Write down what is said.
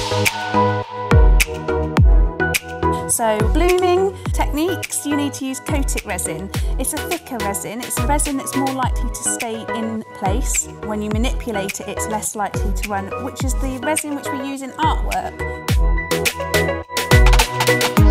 So blooming techniques, you need to use Cotic resin. It's a thicker resin. It's a resin that's more likely to stay in place. When you manipulate it, it's less likely to run, which is the resin which we use in artwork.